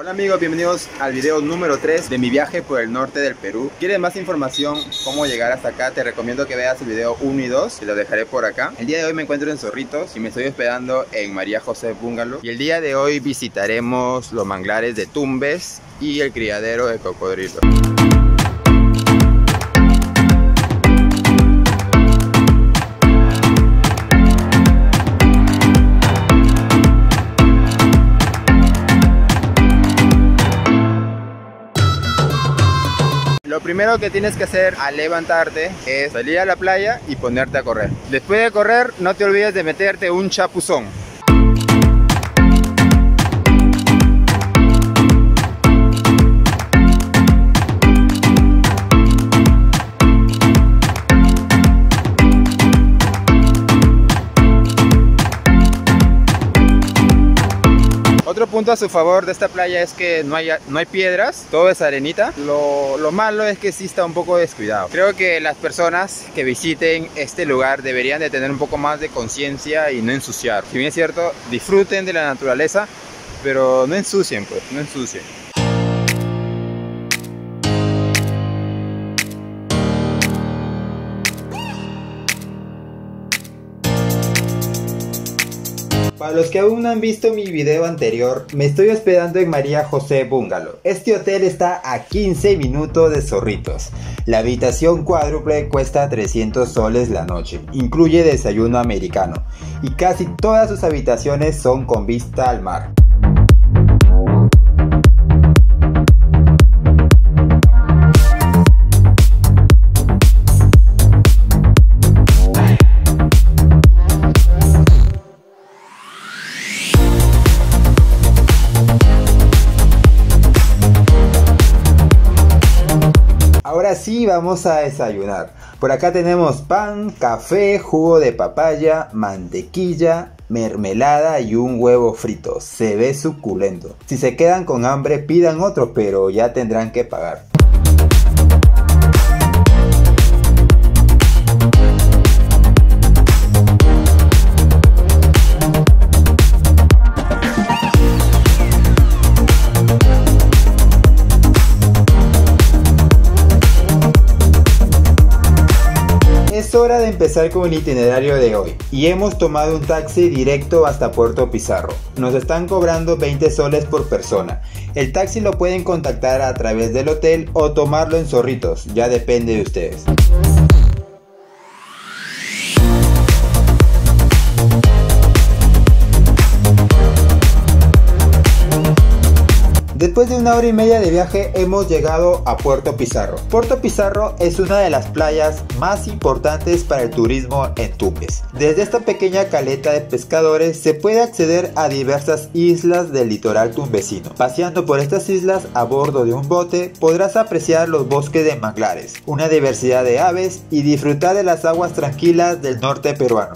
Hola amigos, bienvenidos al video número 3 de mi viaje por el norte del Perú. ¿Quieres más información cómo llegar hasta acá? Te recomiendo que veas el video 1 y 2, te lo dejaré por acá. El día de hoy me encuentro en Zorritos y me estoy hospedando en María José Bungalow. Y el día de hoy visitaremos los manglares de Tumbes y el criadero de cocodrilos. Lo primero que tienes que hacer al levantarte es salir a la playa y ponerte a correr. Después de correr, no te olvides de meterte un chapuzón. Otro punto a su favor de esta playa es que no hay piedras, todo es arenita. Lo malo es que sí está un poco descuidado. Creo que las personas que visiten este lugar deberían de tener un poco más de conciencia y no ensuciar. Si bien es cierto, disfruten de la naturaleza, pero no ensucien, pues, no ensucien. Para los que aún no han visto mi video anterior, me estoy hospedando en María José Bungalow. Este hotel está a 15 minutos de Zorritos. La habitación cuádruple cuesta 300 soles la noche. Incluye desayuno americano. Y casi todas sus habitaciones son con vista al mar. Ahora sí vamos a desayunar. Por acá tenemos pan, café, jugo de papaya, mantequilla, mermelada y un huevo frito. Se ve suculento. Si se quedan con hambre pidan otro, pero ya tendrán que pagar. Es hora de empezar con el itinerario de hoy y hemos tomado un taxi directo hasta Puerto Pizarro. Nos están cobrando 20 soles por persona. El taxi lo pueden contactar a través del hotel o tomarlo en Zorritos, ya depende de ustedes. Después de 1 hora y media de viaje hemos llegado a Puerto Pizarro. Puerto Pizarro es una de las playas más importantes para el turismo en Tumbes. Desde esta pequeña caleta de pescadores se puede acceder a diversas islas del litoral tumbesino. Paseando por estas islas a bordo de un bote podrás apreciar los bosques de manglares, una diversidad de aves y disfrutar de las aguas tranquilas del norte peruano.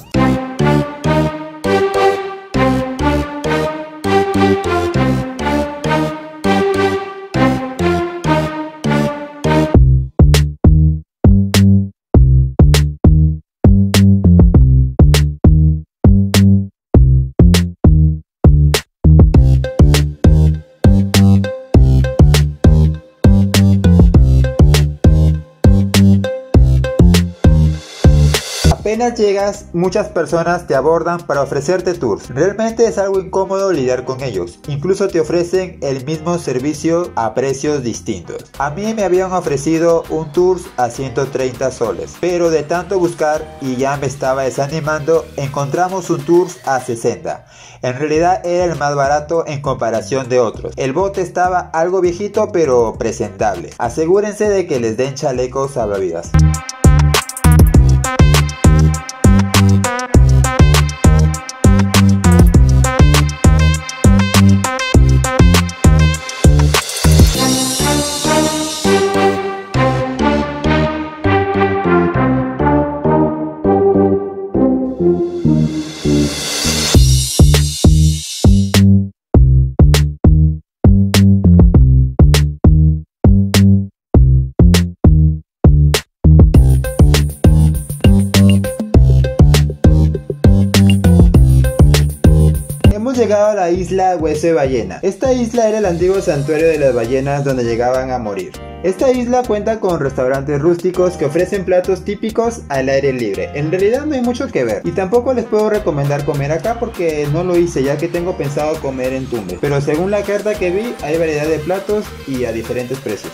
Apenas llegas, muchas personas te abordan para ofrecerte tours. Realmente es algo incómodo lidiar con ellos. Incluso te ofrecen el mismo servicio a precios distintos. A mí me habían ofrecido un tour a 130 soles, pero de tanto buscar y ya me estaba desanimando, encontramos un tour a 60. En realidad era el más barato en comparación de otros. El bote estaba algo viejito pero presentable. Asegúrense de que les den chalecos salvavidas. llegado a la isla Hueso de Ballena. Esta isla era el antiguo santuario de las ballenas donde llegaban a morir. Esta isla cuenta con restaurantes rústicos que ofrecen platos típicos al aire libre. En realidad no hay mucho que ver y tampoco les puedo recomendar comer acá porque no lo hice, ya que tengo pensado comer en Tumbes. Pero según la carta que vi hay variedad de platos y a diferentes precios.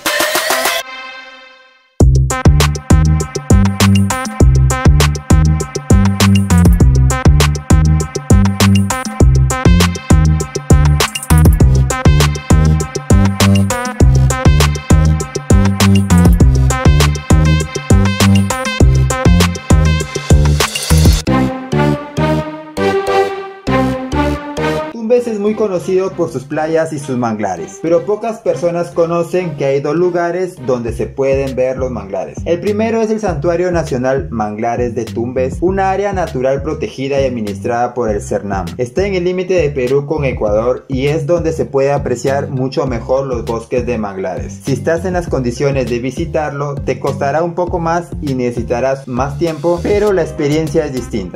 Tumbes es muy conocido por sus playas y sus manglares, pero pocas personas conocen que hay dos lugares donde se pueden ver los manglares. El primero es el Santuario Nacional Manglares de Tumbes, una área natural protegida y administrada por el CERNAM. Está en el límite de Perú con Ecuador y es donde se puede apreciar mucho mejor los bosques de manglares. Si estás en las condiciones de visitarlo, te costará un poco más y necesitarás más tiempo, pero la experiencia es distinta.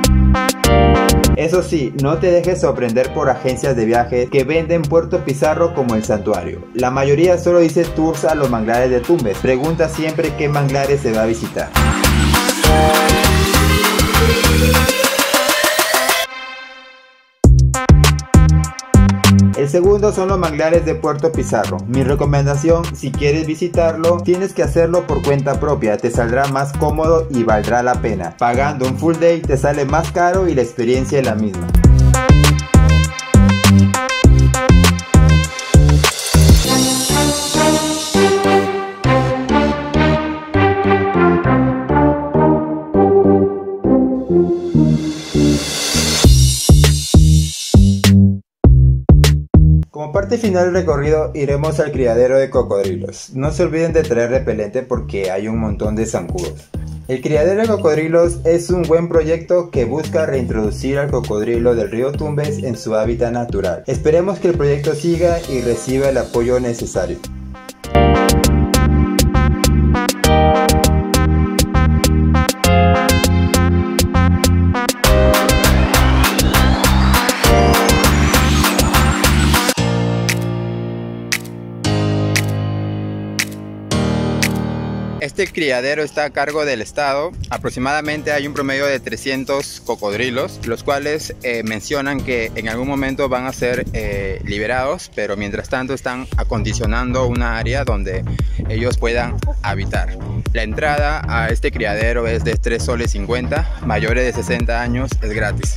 Eso sí, no te dejes sorprender por agencias de viajes que venden Puerto Pizarro como el santuario. La mayoría solo dice tours a los manglares de Tumbes. Pregunta siempre qué manglares se va a visitar. El segundo son los manglares de Puerto Pizarro. Mi recomendación, si quieres visitarlo, tienes que hacerlo por cuenta propia, te saldrá más cómodo y valdrá la pena. Pagando un full day te sale más caro y la experiencia es la misma. Como parte final del recorrido iremos al criadero de cocodrilos. No se olviden de traer repelente porque hay un montón de zancudos. El criadero de cocodrilos es un buen proyecto que busca reintroducir al cocodrilo del río Tumbes en su hábitat natural. Esperemos que el proyecto siga y reciba el apoyo necesario. Este criadero está a cargo del estado. Aproximadamente hay un promedio de 300 cocodrilos, los cuales mencionan que en algún momento van a ser liberados, pero mientras tanto están acondicionando una área donde ellos puedan habitar. La entrada a este criadero es de 3,50 soles, mayores de 60 años es gratis.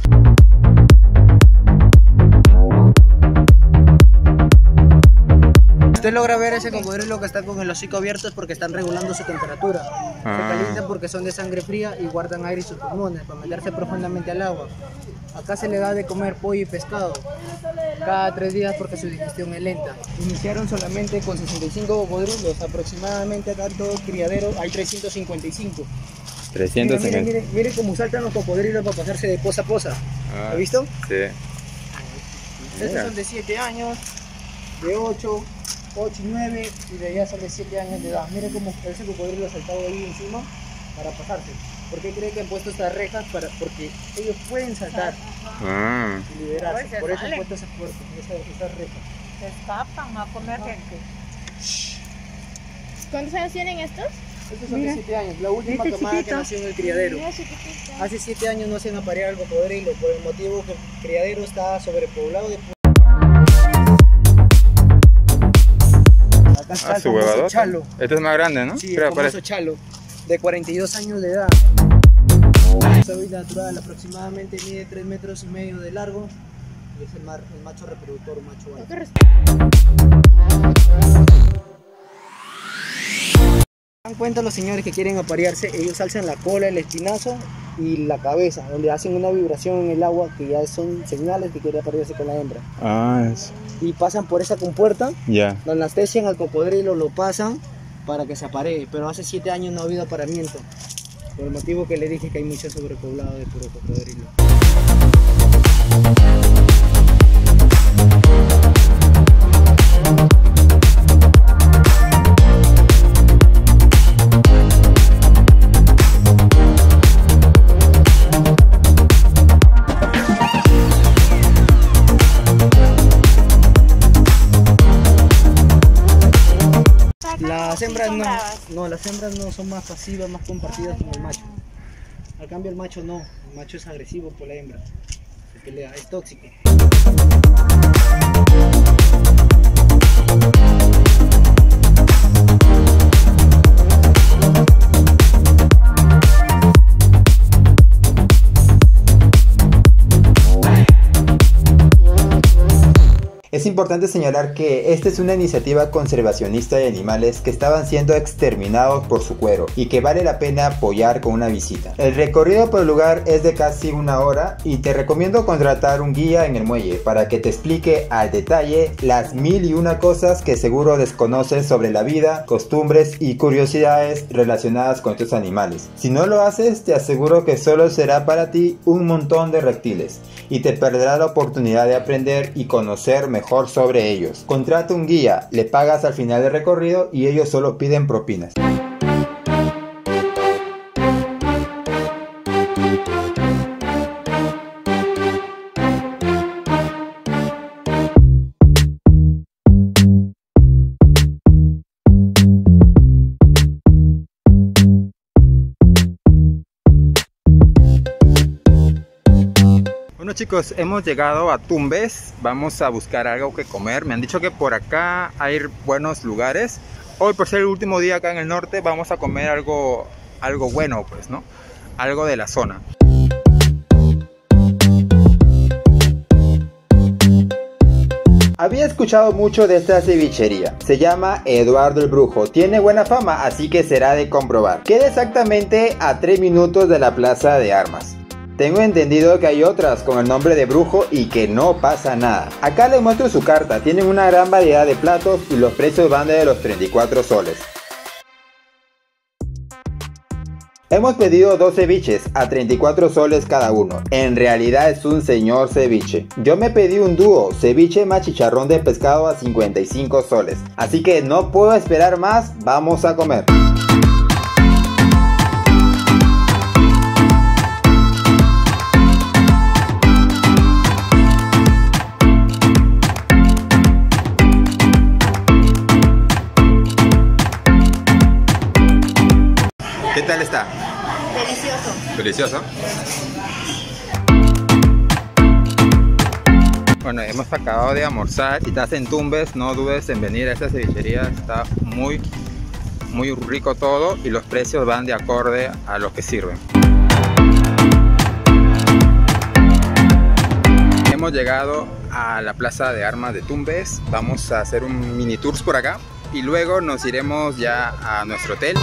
Usted logra ver ese cocodrilo que está con el hocico abierto es porque están regulando su temperatura. Se calientan porque son de sangre fría y guardan aire en sus pulmones para meterse profundamente al agua. Acá se le da de comer pollo y pescado cada 3 días porque su digestión es lenta. Iniciaron solamente con 65 cocodrilos, aproximadamente acá en todo el criadero hay 355. 350. Mire cómo saltan los cocodrilos para pasarse de poza a poza. ¿Ha visto? Sí. Estos son de 7 años, de 8 y 9 y de allá son de 7 años de edad. Mire cómo ese cocodrilo ha saltado ahí encima para pasarse. ¿Por qué cree que han puesto estas rejas? Porque ellos pueden saltar y liberarse. Por eso han puesto esas rejas. Se escapan a comer gente. ¿Cuántos años tienen estos? Estos son de 7 años, la última camada que nació en el criadero. Hace 7 años no hacían aparear al cocodrilo por el motivo que el criadero está sobrepoblado de... Acá está el famoso chalo. Este es más grande, ¿no? Sí, el famoso chalo, de 42 años de edad. Su hábitat natural aproximadamente mide 3,5 metros de largo y es el macho reproductor, macho alfa. Dan cuenta los señores que quieren aparearse, ellos alzan la cola, el espinazo y la cabeza, donde hacen una vibración en el agua que ya son señales que quiere aparearse con la hembra. Y pasan por esa compuerta, donde anestesian al cocodrilo, lo pasan para que se aparee, pero hace 7 años no ha habido apareamiento, por el motivo que le dije que hay mucho sobrepoblado de puro cocodrilo. Las hembras no, las hembras no son más pasivas, más compartidas como el macho. Al cambio el macho no, el macho es agresivo por la hembra, se pelea, es tóxico. Es importante señalar que esta es una iniciativa conservacionista de animales que estaban siendo exterminados por su cuero y que vale la pena apoyar con una visita. El recorrido por el lugar es de casi 1 hora y te recomiendo contratar un guía en el muelle para que te explique al detalle las 1001 cosas que seguro desconoces sobre la vida, costumbres y curiosidades relacionadas con estos animales. Si no lo haces, te aseguro que solo será para ti un montón de reptiles y te perderás la oportunidad de aprender y conocer mejor sobre ellos. Contrata un guía, le pagas al final del recorrido y ellos solo piden propinas. Bueno chicos, hemos llegado a Tumbes, vamos a buscar algo que comer. Me han dicho que por acá hay buenos lugares. Hoy, por ser el último día acá en el norte, vamos a comer algo bueno, pues, ¿no? Algo de la zona. Había escuchado mucho de esta cevichería. Se llama Eduardo el Brujo. Tiene buena fama, así que será de comprobar. Queda exactamente a 3 minutos de la Plaza de Armas. Tengo entendido que hay otras con el nombre de Brujo y que no pasa nada. Acá les muestro su carta, tienen una gran variedad de platos y los precios van de los 34 soles. Hemos pedido 2 ceviches a 34 soles cada uno. En realidad es un señor ceviche. Yo me pedí un dúo, ceviche más chicharrón de pescado a 55 soles. Así que no puedo esperar más, vamos a comer. ¿Qué tal está? Delicioso. Delicioso. Bueno, hemos acabado de almorzar. Si estás en Tumbes, no dudes en venir a esta cevichería. Está muy rico todo y los precios van de acorde a lo que sirven. Hemos llegado a la Plaza de Armas de Tumbes. Vamos a hacer un mini tours por acá y luego nos iremos ya a nuestro hotel.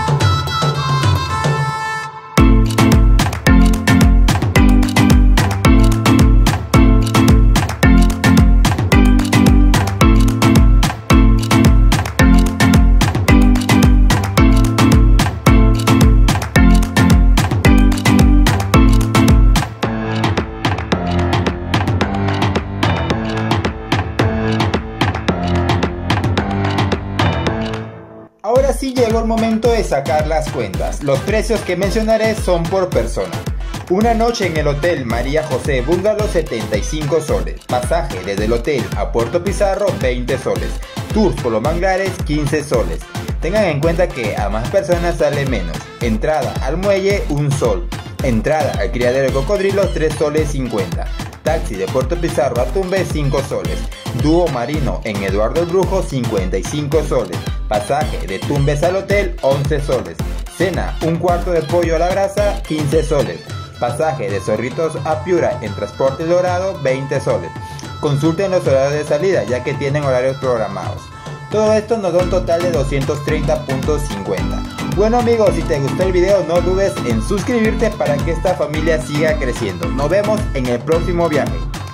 Ahora sí llegó el momento de sacar las cuentas. Los precios que mencionaré son por persona. Una noche en el Hotel María José Bungalow 75 soles. Pasaje desde el hotel a Puerto Pizarro 20 soles. Tours por los manglares 15 soles. Tengan en cuenta que a más personas sale menos. Entrada al muelle 1 sol. Entrada al criadero de cocodrilos 3 soles 50. Taxi de Puerto Pizarro a Tumbes 5 soles. Dúo marino en Eduardo el Brujo 55 soles. Pasaje de Tumbes al hotel 11 soles. Cena, un cuarto de pollo a la brasa 15 soles. Pasaje de Zorritos a Piura en Transporte Dorado 20 soles. Consulten los horarios de salida ya que tienen horarios programados. Todo esto nos da un total de 230.50. Bueno amigos, si te gustó el video no dudes en suscribirte para que esta familia siga creciendo. Nos vemos en el próximo viaje.